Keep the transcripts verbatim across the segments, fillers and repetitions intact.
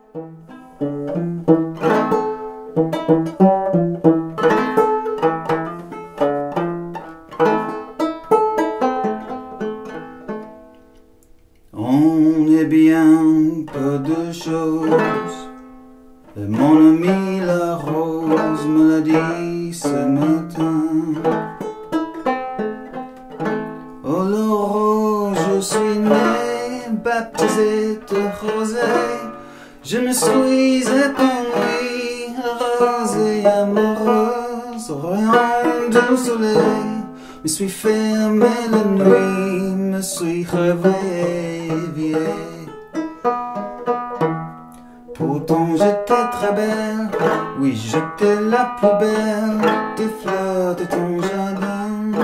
On est bien peu de choses, et mon ami la rose me l'a dit ce matin. Oh le rose, je suis né, baptisé de rosée, je me suis épanouie, heureuse et amoureuse, rien du soleil, me suis fermé la nuit, me suis réveillé vieille. Pourtant j'étais très belle, oui j'étais la plus belle des fleurs de ton jardin.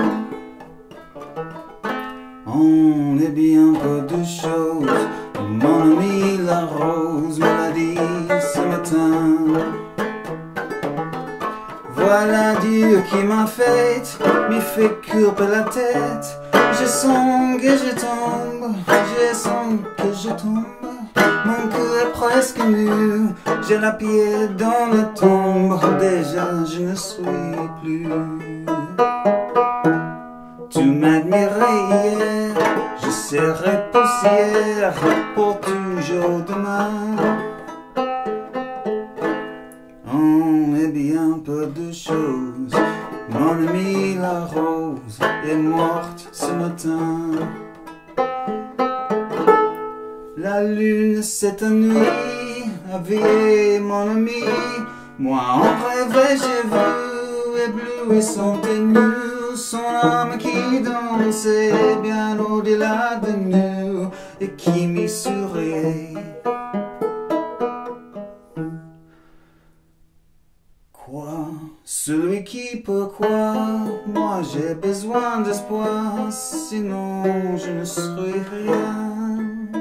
On est bien peu de choses, mon ami la rose me l'a dit ce matin. Voilà Dieu qui m'a faite, m'y fait courber la tête. Je sens que je tombe, je sens que je tombe. Mon cœur est presque nu, j'ai la pied dans la tombe. Déjà je ne suis plus. Tu m'admirais hier, je serai poussière pour toujours demain. On est bien peu de choses, mon ami la rose est morte ce matin. La lune cette nuit a veillé mon ami, moi en rêve j'ai vu éblouissant et nu son âme qui dansait bien au-delà de nous et qui m'y souriait. Quoi? Celui qui peut croire, moi j'ai besoin d'espoir, sinon je ne serai rien.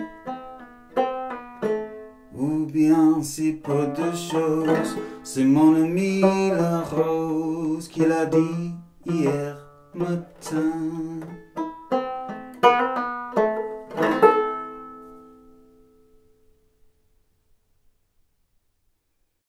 Ou bien si peu de choses, c'est mon ami la rose qui l'a dit hier matin.